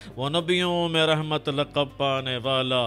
وہ نبیوں میں رحمت لقب پانے والا،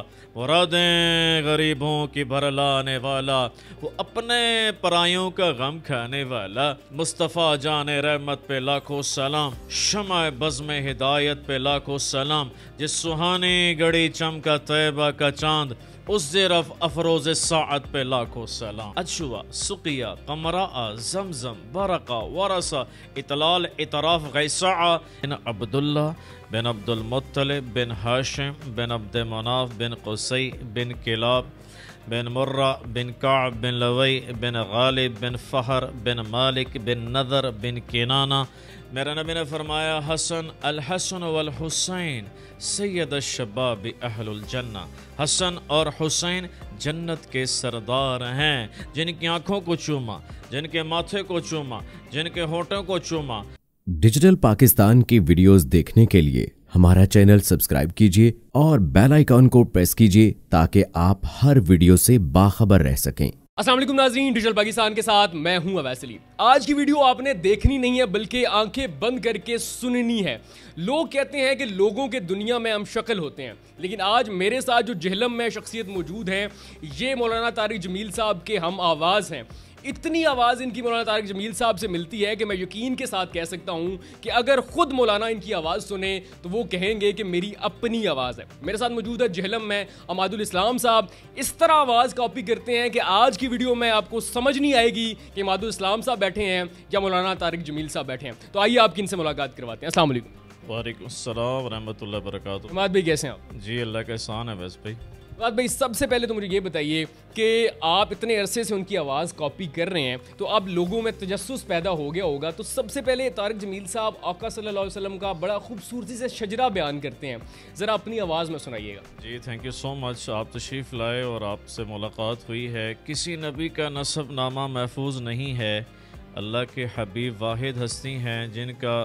مرادیں غریبوں کی بھرلانے والا، وہ اپنے پرایوں کا غم کھانے والا، مصطفیٰ جان رحمت پہ لاکھوں سلام، شمع بزم ہدایت پہ لاکھوں سلام، جس سہانی گڑی چمکا طیبہ کا چاند، اس زیرف افروز ساعت پہ لاکھوں سلام۔ اجوا، سقیا، قمراء، زمزم، برقا، ورثہ، اطلال، اطراف، غیسعہ، بن عبداللہ بن عبد المطلب بن ہاشم بن عبد مناف بن قصی بن کلاب بن مرہ بن کعب بن لوی بن غالب بن فہر بن مالک بن نذر بن کنانہ۔ میرا نبی نے فرمایا، حسن الحسن والحسین سید الشباب اہل الجنہ، حسن اور حسین جنت کے سردار ہیں، جن کی آنکھوں کو چوما، جن کے ماتھے کو چوما، جن کے ہونٹوں کو چوما۔ ڈیجیٹل پاکستان کی ویڈیوز دیکھنے کے لیے ہمارا چینل سبسکرائب کیجیے اور بیل آئیکن کو پریس کیجیے تاکہ آپ ہر ویڈیو سے باخبر رہ سکیں۔ السلام علیکم ناظرین، ڈیجیٹل پاکستان کے ساتھ میں ہوں اویس علی۔ آج کی ویڈیو آپ نے دیکھنی نہیں ہے بلکہ آنکھیں بند کر کے سننی ہے۔ لوگ کہتے ہیں کہ لوگوں کے دنیا میں ہم شکل ہوتے ہیں، لیکن آج میرے ساتھ جو جہلم میں شخصیت موجود ہے یہ مولانا طارق جمیل صاحب کے ہم آواز ہیں۔ اتنی آواز ان کی مولانا طارق جمیل صاحب سے ملتی ہے کہ میں یقین کے ساتھ کہہ سکتا ہوں کہ اگر خود مولانا ان کی آواز سنیں تو وہ کہیں گے کہ میری اپنی آواز ہے۔ میرے ساتھ موجود ہے جہلم میں عماد الاسلام صاحب، اس طرح آواز کاپی کرتے ہیں کہ آج کی ویڈیو میں آپ کو سمجھ نہیں آئے گی کہ عماد الاسلام صاحب بیٹھے ہیں یا مولانا طارق جمیل صاحب بیٹھے ہیں۔ تو آئیے آپ کی ان سے ملاقات کرواتے ہیں۔ السلام علیکم۔ وعلیکم السلام ورحمۃ اللہ وبرکاتہ۔ عماد بھائی کیسے ہیں آپ؟ جی اللہ کا احسان ہے ویس بھائی۔ عماد بھائی سب سے پہلے تو مجھے یہ بتائیے کہ آپ اتنے عرصے سے ان کی آواز کاپی کر رہے ہیں تو اب لوگوں میں تجسس پیدا ہو گیا ہوگا، تو سب سے پہلے طارق جمیل صاحب آقا صلی اللہ علیہ وسلم کا بڑا خوبصورتی سے شجرہ بیان کرتے ہیں، ذرا اپنی آواز میں سنائیے گا۔ جی تھینک یو سو مچ، آپ تشریف لائے اور آپ سے ملاقات ہوئی ہے۔ کسی نبی کا نسب نامہ محفوظ نہیں ہے، اللہ کے حبیب واحد ہستی ہیں جن کا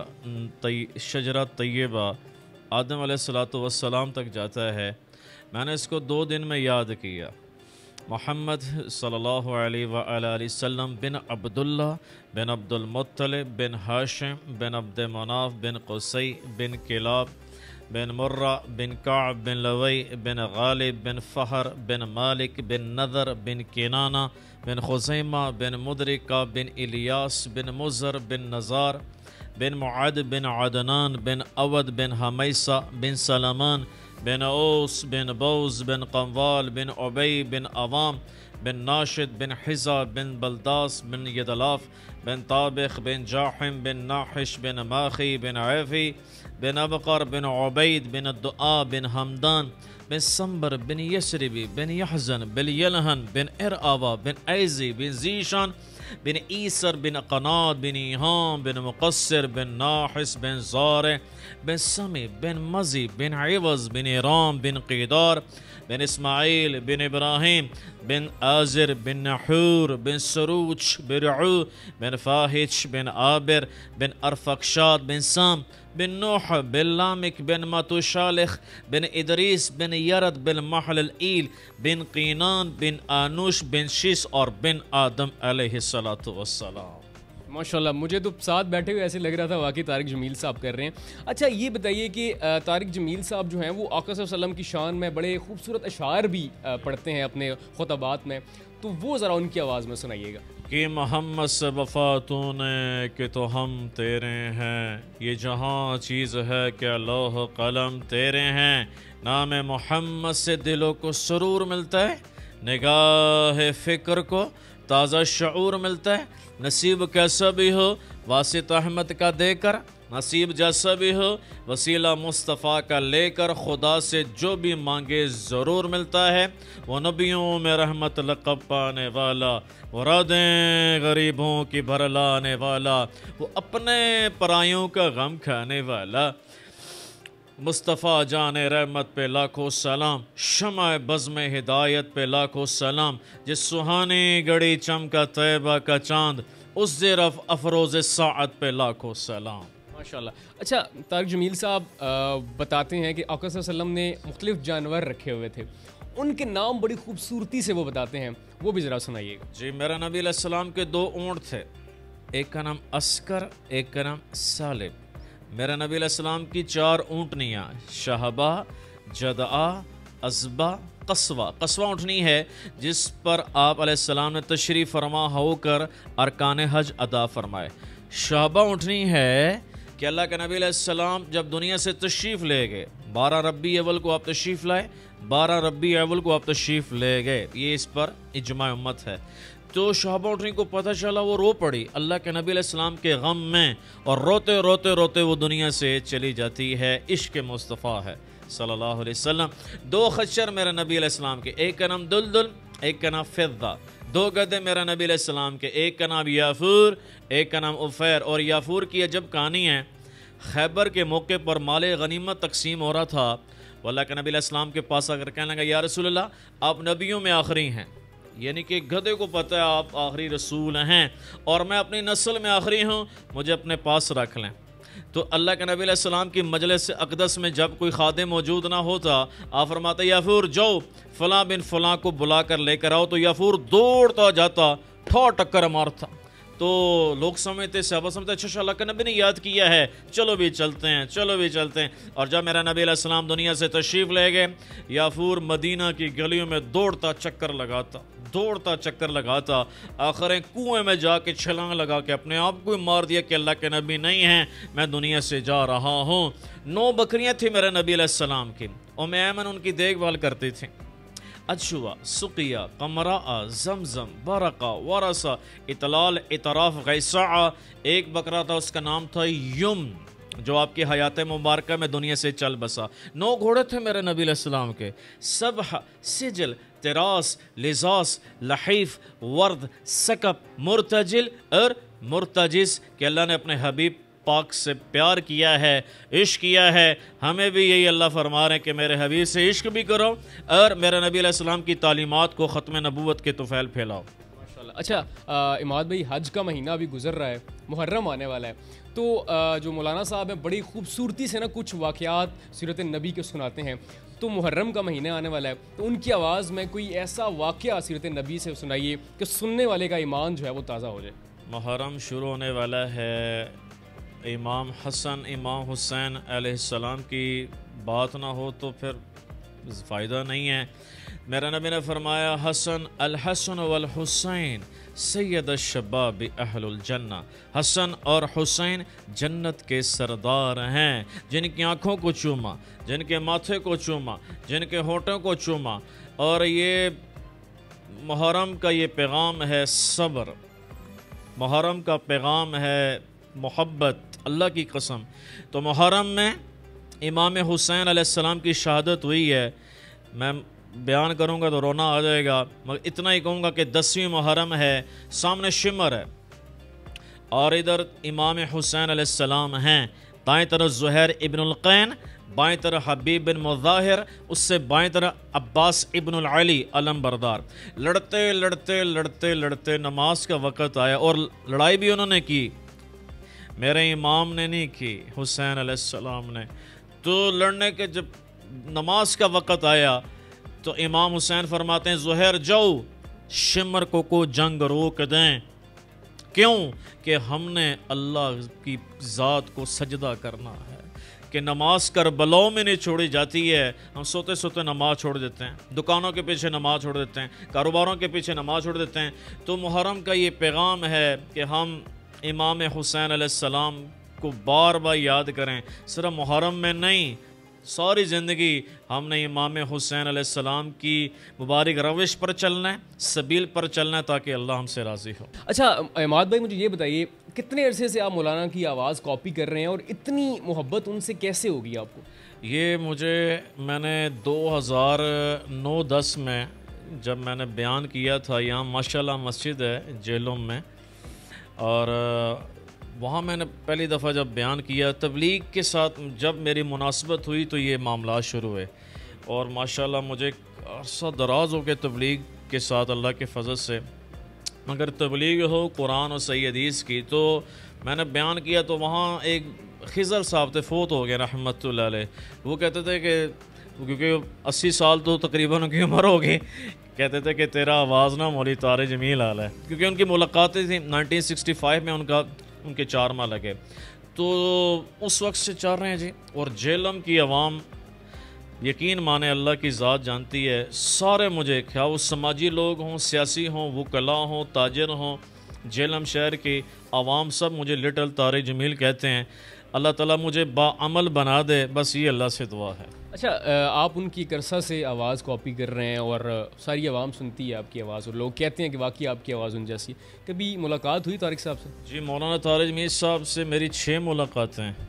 شجرہ طیبہ آدم علیہ السلام تک جاتا ہے۔ میں نے اس کو 2 دن میں یاد کیا۔ محمد صلی اللہ علیہ وآلہ وسلم بن عبداللہ بن عبد المطلب بن ہاشم بن عبد مناف بن قصی بن کلاب بن مرہ بن کعب بن لوی بن غالب بن فہر بن مالک بن نذر بن کنانہ بن خزیمہ بن مدرکہ بن الیاس بن مزر بن نزار بن معد بن عدنان بن اود بن حمیسہ بن سلمان بن اوس بن بوز بن قنوال بن عبی بن عوام بن ناشد بن حزا بن بلداس بن یدلاف بن طابخ بن جاحم بن ناحش بن ماخی بن عیفی بن ابقر بن عبید بن الدعاء بن حمدان بن سنبر بن یسربی بن یحزن بن یلہن بن ارآبا بن ایزی بن زیشان بن ایسر بن قناد بن ایہام بن مقصر بن ناحس بن زارع بن سمی بن مزی بن عوض بن ایرام بن قیدار بن اسماعیل بن ابراہیم بن آزر بن نحور بن سروچ بن رعو بن فاہچ بن عابر بن ارفقشاد بن سام بن نوح بن لامک بن ماتوشالخ بن ادریس بن یرد بن محل الایل بن قینان بن آنوش بن شیس اور بن آدم علیہ السلام۔ ماشاءاللہ، مجھے تو ساتھ بیٹھے ہوئے ایسے لگ رہا تھا واقعی طارق جمیل صاحب کر رہے ہیں۔ اچھا یہ بتائیے کہ طارق جمیل صاحب جو ہیں وہ آقا صلی اللہ علیہ وسلم کی شان میں بڑے خوبصورت اشعار بھی پڑھتے ہیں اپنے خطبات میں، تو وہ ذرا ان کی آواز میں سنائیے گا۔ کہ محمد سے وفا تو نے کہ تو ہم تیرے ہیں، یہ جہاں چیز ہے کہ لوح قلم تیرے ہیں، نام محمد سے دلوں کو سرور ملتا ہے، نگاہ فکر کو تازہ شعور ملتا ہے، نصیب کیسا بھی ہو واسط احمد کا دے کر، نصیب جیسا بھی ہو وسیلہ مصطفیٰ کا لے کر، خدا سے جو بھی مانگے ضرور ملتا ہے، وہ نبیوں میں رحمت لقب پانے والا، مرادیں غریبوں کی بھرلانے والا، وہ اپنے پرایوں کا غم کھانے والا، مصطفیٰ جان رحمت پہ لاکھوں سلام، شمع بزم ہدایت پہ لاکھوں سلام، جس سہانی گڑی چمکا طیبہ کا چاند، اس زیرف افروز ساعت پہ لاکھوں سلام۔ ماشاءاللہ۔ اچھا طارق جمیل صاحب بتاتے ہیں کہ آقا صلی اللہ علیہ وسلم نے مختلف جانور رکھے ہوئے تھے، ان کے نام بڑی خوبصورتی سے وہ بتاتے ہیں، وہ بھی ذرا سنائیے گا۔ جی میرا نبی علیہ السلام کے 2 اونٹ تھے، ایک کا نام عسکر، ایک کا نام سالب۔ میرے نبی علیہ السلام کی 4 اونٹنیاں، شہبہ، جدعہ، عزبہ، قصوہ۔ قصوہ اونٹنی ہے جس پر آپ علیہ السلام نے تشریف فرما ہو کر ارکان حج ادا فرمائے۔ شہبہ اونٹنی ہے کہ اللہ کے نبی علیہ السلام جب دنیا سے تشریف لے گئے، 12 ربیع اول کو آپ تشریف لائے، 12 ربیع اول کو آپ تشریف لے گئے، یہ اس پر اجماع امت ہے۔ تو شہبہ اونٹنی کو پتہ چلا، وہ رو پڑی اللہ کے نبی علیہ السلام کے غم میں، اور روتے روتے روتے وہ دنیا سے چلی جاتی ہے۔ عشق مصطفیٰ ہے صلی اللہ علیہ وسلم۔ 2 خچر میرے نبی علیہ السلام کے، ایک کا نام دلدل، ایک کا نام فضہ۔ 2 گدھے میرے نبی علیہ السلام کے، ایک کا نام یافور، ایک کا نام عفیر۔ اور یافور کی عجب کہانی ہے، خیبر کے موقع پر مال غنیمت تقسیم ہو رہا تھا، وہ اللہ کے نبی علیہ السلام کے پاس آ کر کہنے لگا یا رسول اللہ آپ نبیوں میں آخری ہیں، یعنی کہ گدھے کو پتہ ہے آپ آخری رسول ہیں اور میں اپنی نسل میں آخری ہوں، مجھے اپنے پاس رکھ لیں۔ تو اللہ کے نبی علیہ السلام کی مجلس اقدس میں جب کوئی خادم موجود نہ ہوتا، آپ فرماتے یافور جاؤ فلاں بن فلاں کو بلا کر لے کر آؤ، تو یافور دوڑتا جاتا، ٹھو ٹکر مارتا۔ تو لوگ سمجھتے، صحابہ سمجھتے اچھا اللہ کے نبی نے یاد کیا ہے، چلو بھی چلتے ہیں، چلو بھی چلتے ہیں۔ اور جب میرا نبی علیہ السلام دنیا سے تشریف لے گئے، یافور مدینہ کی گلیوں میں دوڑتا چکر لگاتا، آخر کنویں میں جا کے چھلانگ لگا کے اپنے آپ کو مار دیا کہ اللہ کے نبی نہیں ہیں، میں دنیا سے جا رہا ہوں۔ 9 بکریاں تھیں میرے نبی علیہ السلام کی، ام ایمن ان کی دیکھ بھال کرتی تھیں۔ اجوا، سقیہ، قمراء، زمزم، برقہ، ورثہ، اطلال، اطراف، غیسعہ۔ ایک بکرا تھا اس کا نام تھا یم، جو آپ کی حیات مبارکہ میں دنیا سے چل بسا۔ 9 گھوڑے تھے میرے نبی علیہ السلام کے، سبح، سجل، تراس، لزاس، لحیف، ورد، سکب، مرتجل اور مرتجس، کہ اللہ نے اپنے حبیب پاک سے پیار کیا ہے، عشق کیا ہے۔ ہمیں بھی یہی اللہ فرما رہے ہیں کہ میرے حبیب سے عشق بھی کرو اور میرے نبی علیہ السلام کی تعلیمات کو ختم نبوت کے طفیل پھیلاؤ۔ ماشاءاللہ۔ اچھا اماد بھائی، حج کا مہینہ ابھی گزر رہا ہے، محرم آنے والا ہے، تو جو مولانا صاحب ہیں بڑی خوبصورتی سے نا کچھ واقعات سیرت نبی کے سناتے ہیں، تو محرم کا مہینہ آنے والا ہے، تو ان کی آواز میں کوئی ایسا واقعہ سیرت نبی سے سنائیے کہ سننے والے کا ایمان جو ہے وہ تازہ ہو جائے۔ محرم شروع ہونے والا ہے، امام حسن امام حسین علیہ السلام کی بات نہ ہو تو پھر فائدہ نہیں ہے۔ میرا نبی نے فرمایا حسن الحسن والحسین سید الشباب اہل الجنہ، حسن اور حسین جنت کے سردار ہیں، جن کی آنکھوں کو چوما، جن کے ماتھے کو چوما، جن کے ہونٹوں کو چوما۔ اور یہ محرم کا یہ پیغام ہے صبر، محرم کا پیغام ہے محبت، اللہ کی قسم۔ تو محرم میں امام حسین علیہ السلام کی شہادت ہوئی ہے، میں بیان کروں گا تو رونا آ جائے گا، مگر اتنا ہی کہوں گا کہ 10ویں محرم ہے، سامنے شمر ہے اور ادھر امام حسین علیہ السلام ہیں، دائیں طرف زہیر ابن القین، بائیں طرف حبیب بن مظاہر، اس سے بائیں طرف عباس ابن العلی علم بردار۔ لڑتے لڑتے لڑتے لڑتے نماز کا وقت آیا، اور لڑائی بھی انہوں نے کی، میرے امام نے نہیں کی، حسین علیہ السلام نے۔ تو لڑنے کے جب نماز کا وقت آیا تو امام حسین فرماتے ہیں زہیر جاؤ شمر کو جنگ روک دیں، کیوں کہ ہم نے اللہ کی ذات کو سجدہ کرنا ہے، کہ نماز کربلاؤں میں نہیں چھوڑی جاتی ہے، ہم سوتے سوتے نماز چھوڑ دیتے ہیں، دکانوں کے پیچھے نماز چھوڑ دیتے ہیں، کاروباروں کے پیچھے نماز چھوڑ دیتے ہیں۔ تو محرم کا یہ پیغام ہے کہ ہم امام حسین علیہ السلام کو بار بار یاد کریں، صرف محرم میں نہیں، ساری زندگی ہم نے امام حسین علیہ السلام کی مبارک روش پر چلنا ہے، سبیل پر چلنا ہے، تاکہ اللہ ہم سے راضی ہو۔ اچھا اماد بھائی، مجھے یہ بتائیے کتنے عرصے سے آپ مولانا کی آواز کاپی کر رہے ہیں اور اتنی محبت ان سے کیسے ہوگی آپ کو؟ یہ میں نے 2009-10 میں جب میں نے بیان کیا تھا، یہاں ماشاءاللہ مسجد ہے جہلم میں، اور وہاں میں نے پہلی دفعہ جب بیان کیا، تبلیغ کے ساتھ جب میری مناسبت ہوئی تو یہ معاملات شروع ہوئے، اور ماشاءاللہ مجھے عرصہ دراز ہو گئے تبلیغ کے ساتھ اللہ کے فضل سے، مگر تبلیغ ہو قرآن اور صحیح حدیث کی۔ تو میں نے بیان کیا تو وہاں ایک خضر صاحب تھے، فوت ہو گئے رحمۃ اللہ علیہ، وہ کہتے تھے کہ کیونکہ 80 سال تو تقریباً ان کی عمر ہوگی، کہتے تھے کہ تیرا آواز نہ مولی تارے جمیل حال ہے، کیونکہ ان کی ملاقاتیں تھیں 1965 میں، ان کے 4 ماہ لگے۔ تو اس وقت سے چل رہے ہیں جی. اور جہلم کی عوام یقین مانے اللہ کی ذات جانتی ہے، سارے مجھے کیا وہ سماجی لوگ ہوں، سیاسی ہوں، وکلا ہوں، تاجر ہوں، جہلم شہر کی عوام سب مجھے لٹل طارق جمیل کہتے ہیں. اللہ تعالیٰ مجھے باعمل بنا دے، بس یہ اللہ سے دعا ہے. اچھا، آپ ان کی ایک عرصہ سے آواز کاپی کر رہے ہیں اور ساری عوام سنتی ہے آپ کی آواز، اور لوگ کہتے ہیں کہ واقعی آپ کی آواز ان جیسی. کبھی ملاقات ہوئی طارق صاحب سے؟ جی، مولانا طارق جمیل صاحب سے میری 6 ملاقاتیں ہیں،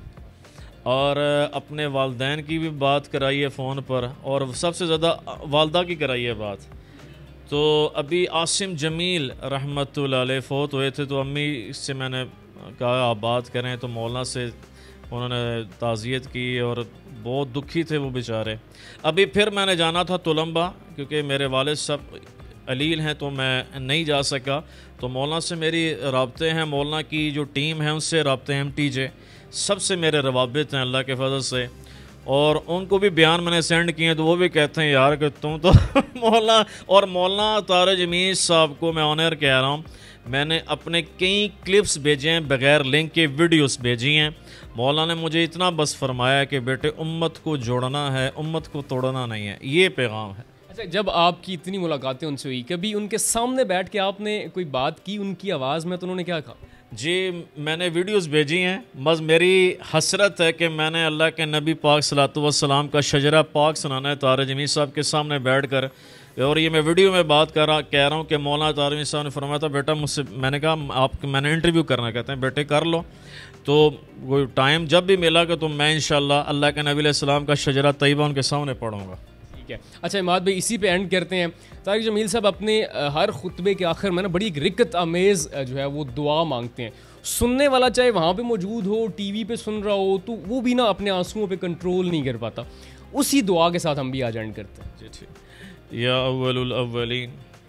اور اپنے والدین کی بھی بات کرائی ہے فون پر، اور سب سے زیادہ والدہ کی کرائی ہے بات. تو ابھی عاصم جمیل رحمۃ اللہ علیہ فوت ہوئے تھے، تو امی سے میں نے کہا آپ بات کریں، تو مولانا سے انہوں نے تعزیت کی اور بہت دکھی تھے وہ بیچارے. ابھی پھر میں نے جانا تھا تلمبہ، کیونکہ میرے والد صاحب علیل ہیں تو میں نہیں جا سکا. تو مولانا سے میری رابطے ہیں، مولانا کی جو ٹیم ہے ان سے رابطے ہیں، MTJ سب سے میرے روابط ہیں اللہ کے فضل سے. اور ان کو بھی بیان میں نے سینڈ کیے ہیں، تو وہ بھی کہتے ہیں یار کہ تم تو مولانا. اور مولانا طارق جمیل صاحب کو میں آنر کہہ رہا ہوں، میں نے اپنے کئی کلپس بھیجے ہیں بغیر لنک کے، ویڈیوز بھیجی ہیں. مولانا نے مجھے اتنا بس فرمایا کہ بیٹے امت کو جوڑنا ہے، امت کو توڑنا نہیں ہے، یہ پیغام ہے. اچھا، جب آپ کی اتنی ملاقاتیں ان سے ہوئی، کبھی ان کے سامنے بیٹھ کے آپ نے کوئی بات کی ان کی آواز میں، تو انہوں نے کیا کہا؟ جی، میں نے ویڈیوز بھیجی ہیں. بس میری حسرت ہے کہ میں نے اللہ کے نبی پاک صلی اللہ علیہ وسلم کا شجرہ پاک سنانا ہے طارق جمیل صاحب کے سامنے بیٹھ کر. اور یہ میں ویڈیو میں بات کہہ رہا ہوں کہ مولانا طارق جمیل صاحب نے فرمایا تھا بیٹا مجھ سے، میں نے کہا میں نے انٹرویو کرنا، کہتے ہیں بیٹے کر لو. تو وہ ٹائم جب بھی ملا کہ تو میں انشاءاللہ اللہ کے نبی علیہ السلام کا شجرہ طیبہ ان کے سامنے پڑھوں گا. ٹھیک ہے. اچھا عماد بھائی، اسی پہ اینڈ کرتے ہیں. طارق جمیل صاحب اپنے ہر خطبے کے آخر میں نا بڑی ایک رکت آمیز جو ہے وہ دعا مانگتے ہیں. سننے والا چاہے وہاں پہ موجود ہو، ٹی وی پہ سن رہا ہو، تو وہ بھی نا اپنے آنسوؤں پہ کنٹرول نہیں کر پاتا. اسی دعا کے ساتھ ہم بھی آج اینڈ کرتے ہیں. جی ٹھیک. یا اول الاولین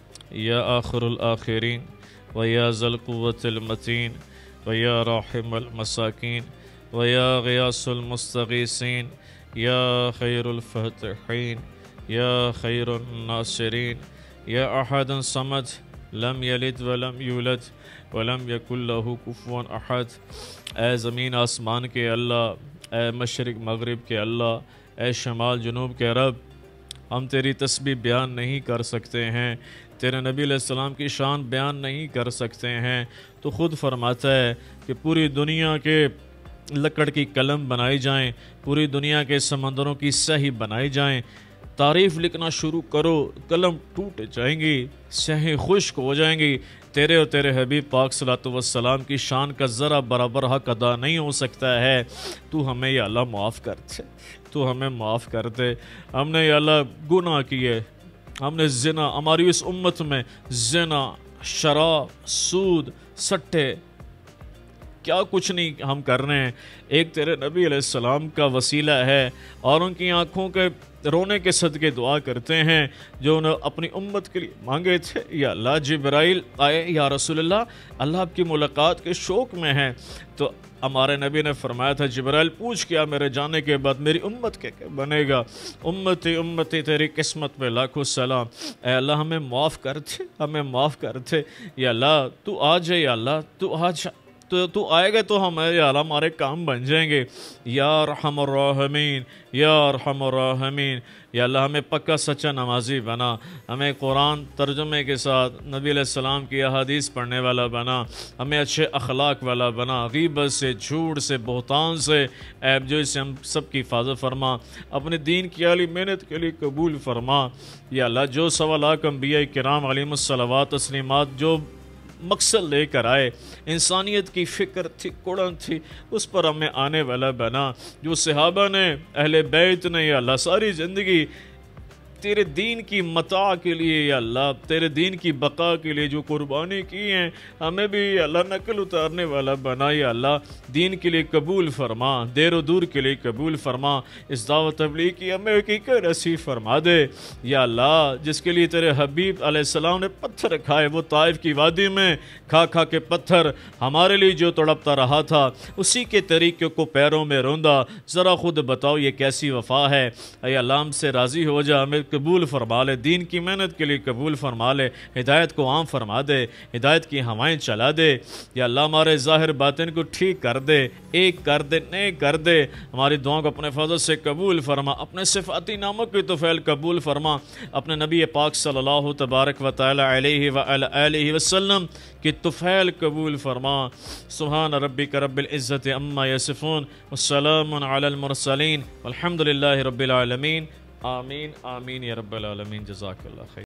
یا آخر الآخرین و یا ذی القوة المتین و یا راحم المساکین و یا غیاث المستغیثین یا خیر الفاتحین یا خیر الناصرین یا احد صمد لم یلد ولم یولد ولم یکن لہ کفوا احد. اے زمین آسمان کے اللہ، اے مشرق مغرب کے اللہ، اے شمال جنوب کے رب، ہم تیری تسبیح بیان نہیں کر سکتے ہیں، تیرے نبی علیہ السلام کی شان بیان نہیں کر سکتے ہیں. تو خود فرماتا ہے کہ پوری دنیا کے لکڑ کی قلم بنائی جائیں، پوری دنیا کے سمندروں کی سیاہی بنائی جائیں، تعریف لکھنا شروع کرو، قلم ٹوٹ جائیں گی، سیاہیں خشک ہو جائیں گی. تیرے اور تیرے حبیب پاک صلی اللہ علیہ وسلم کی شان کا ذرا برابر حق ادا نہیں ہو سکتا ہے. تو ہمیں یا اللہ معاف کر دے، تو ہمیں معاف کر دے. ہم نے یا اللہ گناہ کیے، ہم نے زنا، ہماری اس امت میں زنا، شراب، سود، سٹے، کیا کچھ نہیں ہم کر رہے ہیں. ایک تیرے نبی علیہ السلام کا وسیلہ ہے، اور ان کی آنکھوں کے رونے کے صدقے دعا کرتے ہیں جو انہوں نے اپنی امت کے لیے مانگے تھے. یا اللہ جبرائیل آئے، یا رسول اللہ آپ کی ملاقات کے شوق میں ہیں. تو ہمارے نبی نے فرمایا تھا جبرائیل پوچھ کیا میرے جانے کے بعد میری امت کے کیا بنے گا. امتی امتی تیری قسمت پہ لاکھوں سلام. اے اللہ ہمیں معاف کر دے، ہمیں معاف کر دے. یا اللہ تو آ جائے، یا اللہ تو آ جا، تو آئے گا تو ہمارے یا اللہ ہمارے کام بن جائیں گے. یا ارحم الراحمین، یا ارحم الراحمین. یا اللہ ہمیں پکا سچا نمازی بنا، ہمیں قرآن ترجمے کے ساتھ نبی علیہ السلام کی احادیث پڑھنے والا بنا، ہمیں اچھے اخلاق والا بنا، غیبت سے، جھوٹ سے، بہتان سے، عیب جوئی سے ہم سب کی حفاظت فرما. اپنے دین کی عالی محنت کے لیے قبول فرما. یا اللہ جو سوالات انبیاء کرام علیہم الصلوات تسلیمات جو مقصد لے کر آئے، انسانیت کی فکر تھی، قرآن تھی، اس پر ہمیں آنے والا بنا. جو صحابہ نے، اہل بیت نے، یا اللہ ساری زندگی تیرے دین کی متاع کے لیے، یا اللہ تیرے دین کی بقا کے لیے جو قربانی کی ہیں، ہمیں بھی یا اللہ نقل اتارنے والا بنا. یا اللہ دین کے لیے قبول فرما، دیر و دور کے لیے قبول فرما. اس دعوت تبلیغ کی ہمیں حقیقت نصیب فرما دے. یا اللہ جس کے لیے تیرے حبیب علیہ السلام نے پتھر کھائے، وہ طائف کی وادی میں کھا کھا کے پتھر ہمارے لیے جو تڑپتا رہا تھا، اسی کے طریقے کو پیروں میں روندا. ذرا خود بتاؤ یہ کیسی وفا ہے. اے اللہ ہم سے راضی ہو جا، ہمیں قبول فرما لے، دین کی محنت کے لیے قبول فرما لے، ہدایت کو عام فرما دے، ہدایت کی ہوائیں چلا دے۔ یا اللہ ہمارے ظاہر باطن کو ٹھیک کر دے، ایک کر دے، نیک کر دے، ہماری دعاؤں کو اپنے فضل سے قبول فرما، اپنے صفاتی ناموں کی طفیل قبول فرما، اپنے نبی پاک صلی اللہ تبارک و تعالی علیہ وآلہ وسلم کی طفیل قبول فرما۔ سبحان ربک رب العزت عما یصفون والسلام علی المرسلین والحمد للہ رب العالمین۔ آمین آمین یا رب العالمین، جزاک اللہ خیر۔